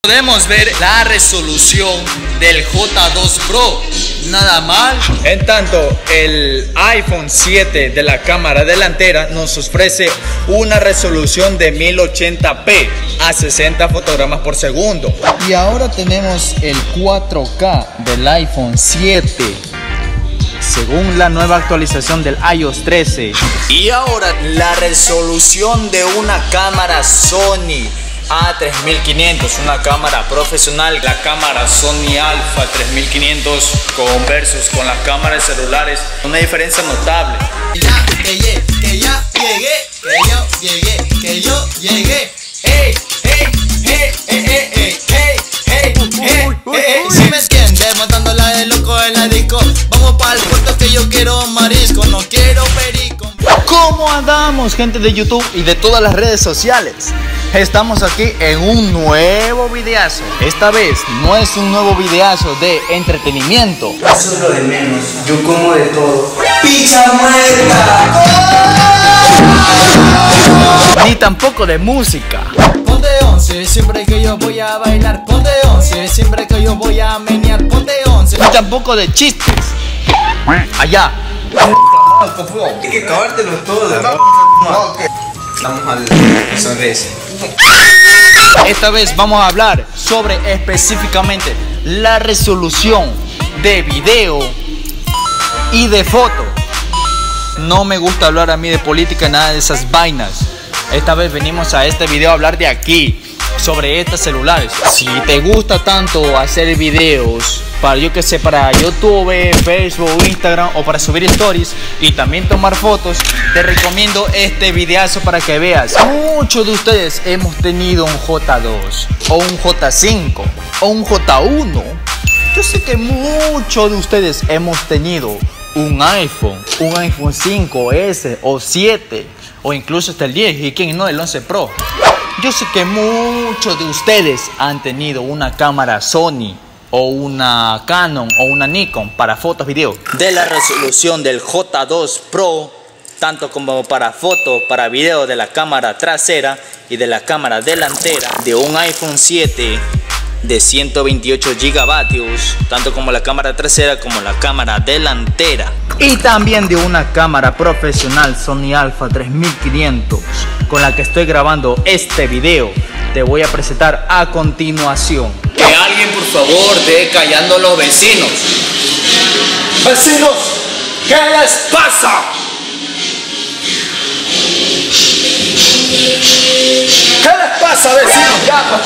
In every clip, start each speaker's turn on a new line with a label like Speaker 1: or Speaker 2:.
Speaker 1: Podemos ver la resolución del J2 Pro, nada mal.
Speaker 2: En tanto, el iPhone 7 de la cámara delantera nos ofrece una resolución de 1080p a 60 fotogramas por segundo.
Speaker 3: Y ahora tenemos el 4K del iPhone 7, según la nueva actualización del iOS 13.
Speaker 2: Y ahora la resolución de una cámara Sony A3500, una cámara profesional, la cámara Sony Alpha 3500 versus con las cámaras celulares, una diferencia notable.
Speaker 4: Que yo llegué. Hey, hey, hey, hey, hey, hey, hey, hey, hey. Si me entiendes, matándola de loco en la disco. Vamos para el puerto que yo quiero marisco, no quiero perico.
Speaker 3: ¿Cómo andamos, gente de YouTube y de todas las redes sociales? Estamos aquí en un nuevo videazo. Esta vez no es un nuevo videazo de entretenimiento.
Speaker 4: Eso es lo de menos, yo como de todo. ¡Pizza muerta!
Speaker 3: Ni tampoco de música.
Speaker 4: Ponte 11, siempre que yo voy a bailar. Ponte 11, siempre que yo voy a menear. Ponte 11.
Speaker 3: Ni tampoco de chistes. Allá.
Speaker 5: Hay que acabártelo todo. Estamos al sonrisa.
Speaker 3: Esta vez vamos a hablar sobre específicamente la resolución de video y de foto. No me gusta hablar a mí de política, nada de esas vainas. Esta vez venimos a este video a hablar de aquí, sobre estos celulares. Si te gusta tanto hacer videos para, yo que sé, para YouTube, Facebook, Instagram o para subir stories y también tomar fotos, te recomiendo este videazo para que veas. Muchos de ustedes hemos tenido un J2 o un J5 o un J1. Yo sé que muchos de ustedes hemos tenido un iPhone 5S o 7 o incluso hasta el 10 y quién no, el 11 Pro. Yo sé que muchos de ustedes han tenido una cámara Sony o una Canon o una Nikon para fotos, video. De la resolución del J2 Pro, tanto como para foto, para video, de la cámara trasera y de la cámara delantera. De un iPhone 7 de 128 gigavatios, tanto como la cámara trasera como la cámara delantera. Y también de una cámara profesional Sony Alpha 3500 con la que estoy grabando este video. Te voy a presentar a continuación.
Speaker 1: Que alguien por favor deje callando a los vecinos.
Speaker 2: Vecinos, ¿qué les pasa? ¿Qué les pasa, vecinos? Ya.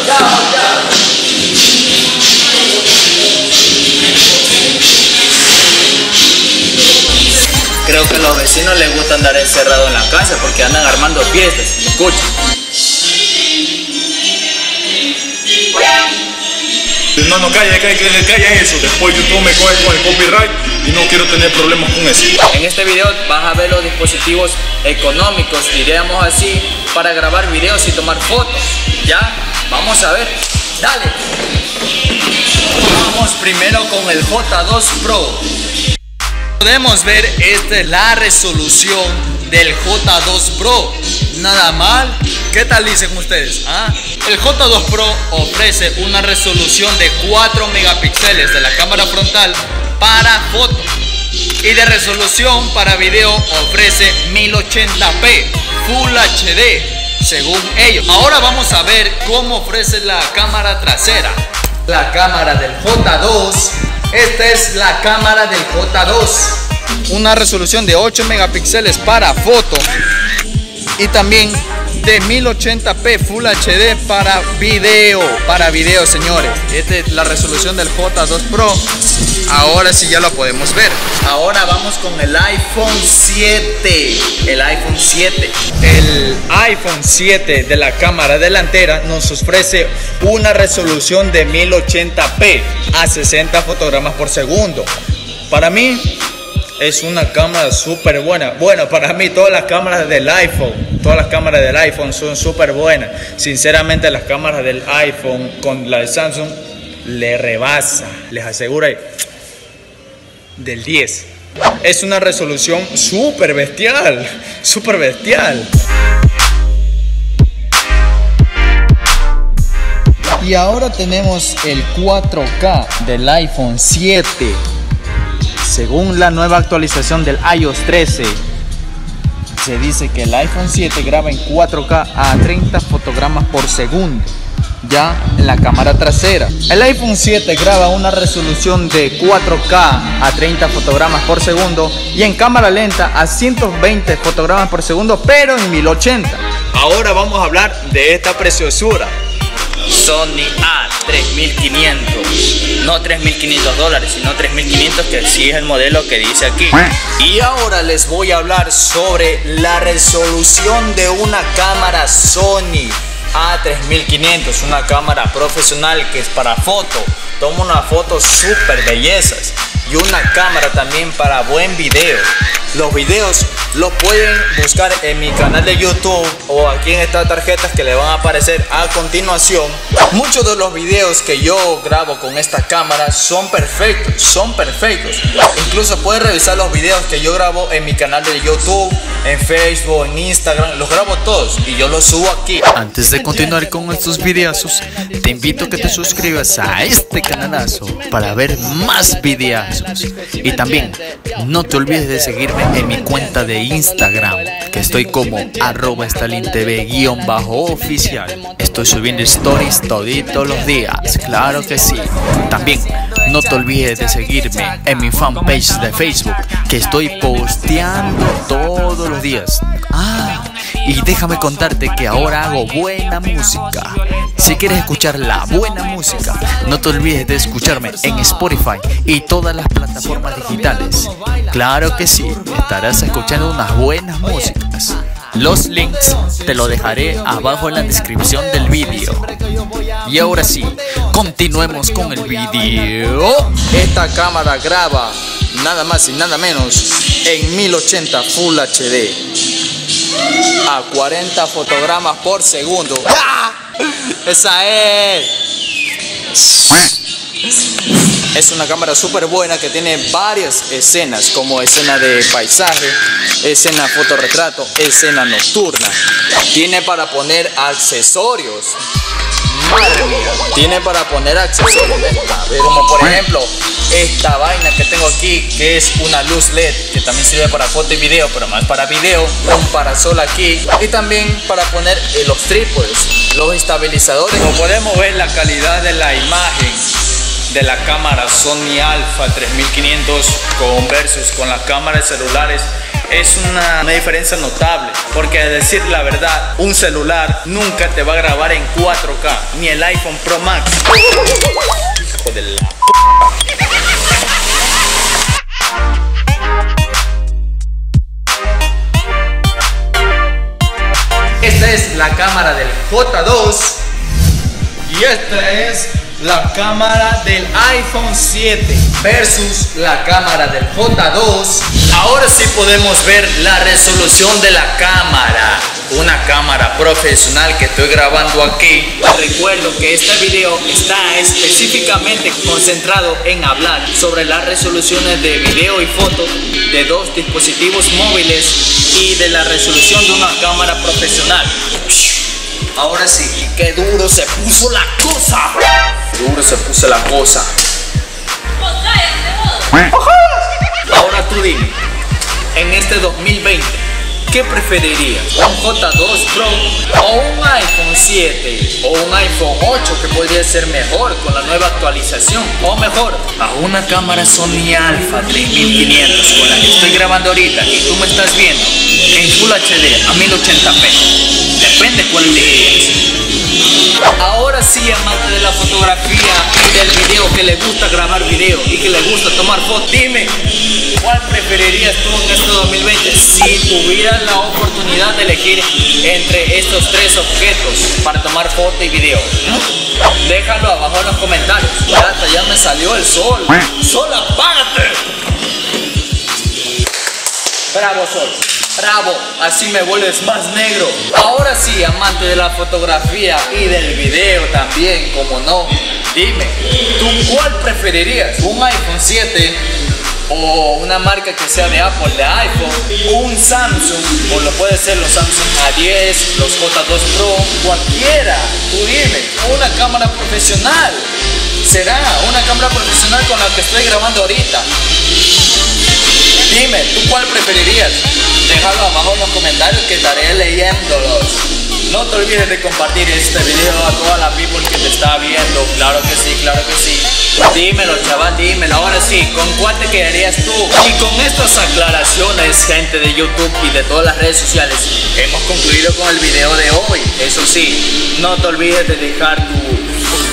Speaker 3: Creo que a los vecinos les gusta andar encerrados en la casa porque andan armando fiestas. Escucha.
Speaker 6: No, calla eso. Después YouTube me coge con el copyright y no quiero tener problemas con eso.
Speaker 3: En este video vas a ver los dispositivos económicos, diríamos así, para grabar videos y tomar fotos. ¿Ya? Vamos a ver. Dale. Vamos primero con el J2 Pro.
Speaker 1: Podemos ver, esta es la resolución del J2 Pro, nada mal. ¿Qué tal dicen ustedes? El J2 Pro ofrece una resolución de 4 megapíxeles de la cámara frontal para foto y de resolución para video ofrece 1080p Full HD según ellos. Ahora vamos a ver cómo ofrece la cámara trasera. La cámara del J2. Esta es la cámara del J2. Una resolución de 8 megapíxeles para foto y también de 1080p Full HD para video. Para video, señores. Esta es la resolución del J2 Pro. Ahora sí ya lo podemos ver.
Speaker 3: Ahora vamos con el iPhone 7. El iPhone 7.
Speaker 2: El iPhone 7 de la cámara delantera nos ofrece una resolución de 1080p a 60 fotogramas por segundo. Para mí es una cámara súper buena. Bueno, para mí todas las cámaras del iPhone son súper buenas. Sinceramente las cámaras del iPhone con la de Samsung le rebasa, les aseguro del 10. Es una resolución súper bestial, súper bestial.
Speaker 3: Y ahora tenemos el 4K del iPhone 7. Según la nueva actualización del iOS 13, se dice que el iPhone 7 graba en 4K a 30 fotogramas por segundo, ya en la cámara trasera. El iPhone 7 graba una resolución de 4K a 30 fotogramas por segundo y en cámara lenta a 120 fotogramas por segundo, pero en 1080.
Speaker 2: Ahora vamos a hablar de esta preciosura.
Speaker 3: Sony A3500, no $3.500, sino 3.500, que sí es el modelo que dice aquí.
Speaker 2: Y ahora les voy a hablar sobre la resolución de una cámara Sony A3500, una cámara profesional que es para foto. Toma unas fotos súper bellezas y una cámara también para buen video. Los videos los pueden buscar en mi canal de YouTube o aquí en estas tarjetas que le van a aparecer a continuación. Muchos de los videos que yo grabo con esta cámara son perfectos, Incluso puedes revisar los videos que yo grabo en mi canal de YouTube, en Facebook, en Instagram. Los grabo todos y yo los subo aquí.
Speaker 1: Antes de continuar con estos videazos, te invito a que te suscribas a este canalazo para ver más videazos. Y también no te olvides de seguirme en mi cuenta de Instagram, que estoy como @StalinTV_oficial. Estoy subiendo stories toditos los días, claro que sí. También no te olvides de seguirme en mi fanpage de Facebook, que estoy posteando todos los días. Y déjame contarte que ahora hago buena música. Si quieres escuchar la buena música, no te olvides de escucharme en Spotify y todas las plataformas digitales. Claro que sí, estarás escuchando unas buenas músicas. Los links te lo dejaré abajo en la descripción del vídeo. Y ahora sí, continuemos con el vídeo.
Speaker 2: Esta cámara graba nada más y nada menos en 1080 Full HD a 40 fotogramas por segundo. ¡Esa es! Es una cámara súper buena que tiene varias escenas, como escena de paisaje, escena fotorretrato, escena nocturna. Tiene para poner accesorios. Madre mía, tiene para poner accesorios. Como por ejemplo esta vaina que tengo aquí, que es una luz LED, que también sirve para foto y video, pero más para video. Un parasol aquí y también para poner los trípodes, los estabilizadores. Como podemos ver, la calidad de la imagen de la cámara Sony Alpha 3500 versus con las cámaras celulares es una diferencia notable, porque a decir la verdad, un celular nunca te va a grabar en 4K, ni el iPhone Pro Max. Hijo de la... Esta es la cámara del J2 y esta es la cámara del iPhone 7 versus la cámara del J2. Ahora sí podemos ver la resolución de la cámara. Una cámara profesional que estoy grabando aquí. Recuerdo que este video está específicamente concentrado en hablar sobre las resoluciones de video y foto de dos dispositivos móviles y de la resolución de una cámara profesional. Ahora sí, qué duro se puso la cosa. Duro se puso la cosa. Ahora tú dime, en este 2020, ¿qué preferirías? ¿Un J2 Pro o un iPhone 7 o un iPhone 8 que podría ser mejor con la nueva actualización? O mejor, a una cámara Sony Alpha 3500 con la que estoy grabando ahorita y tú me estás viendo en Full HD a 1080p. Depende cuál elegirías. Ahora sí, amante de la fotografía y del video, que le gusta grabar video y que le gusta tomar fotos, dime, ¿cuál preferirías tú en este 2020 si tuvieras la oportunidad de elegir entre estos tres objetos para tomar foto y video? Déjalo abajo en los comentarios. Ya me salió el sol. ¡Sol, apágate! Bravo, sol. Bravo, así me vuelves más negro. Ahora sí, amante de la fotografía y del video también, como no, dime, ¿tú cuál preferirías? ¿Un iPhone 7
Speaker 3: o una marca que sea de Apple, de iPhone, o un Samsung, o lo puede ser los Samsung A10, los J2 Pro, cualquiera, tú dime, una cámara profesional, será una cámara profesional con la que estoy grabando ahorita. Dime, ¿tú cuál preferirías? Déjalo abajo en los comentarios que estaré leyéndolos. No te olvides de compartir este video a toda la people que te está viendo. Claro que sí, claro que sí. Dímelo, chaval, dímelo. Ahora sí, ¿con cuál te quedarías tú? Y con estas aclaraciones, gente de YouTube y de todas las redes sociales, hemos concluido con el video de hoy. Eso sí, no te olvides de dejar tu...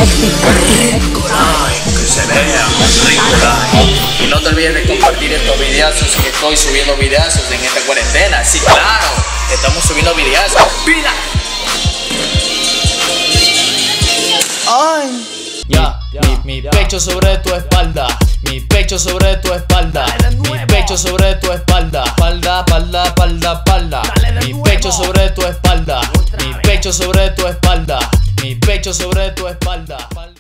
Speaker 3: que se vea rica. Y no te olvides de compartir estos videazos, que estoy subiendo videazos en esta cuarentena. Sí, claro, estamos subiendo videazos. ¡Pila!
Speaker 1: Ay.
Speaker 3: Ya, mi pecho sobre tu espalda, mi pecho sobre tu espalda, mi pecho sobre tu espalda, espalda, espalda, espalda, espalda, mi pecho sobre tu espalda, mi pecho sobre tu espalda, mi pecho sobre tu espalda.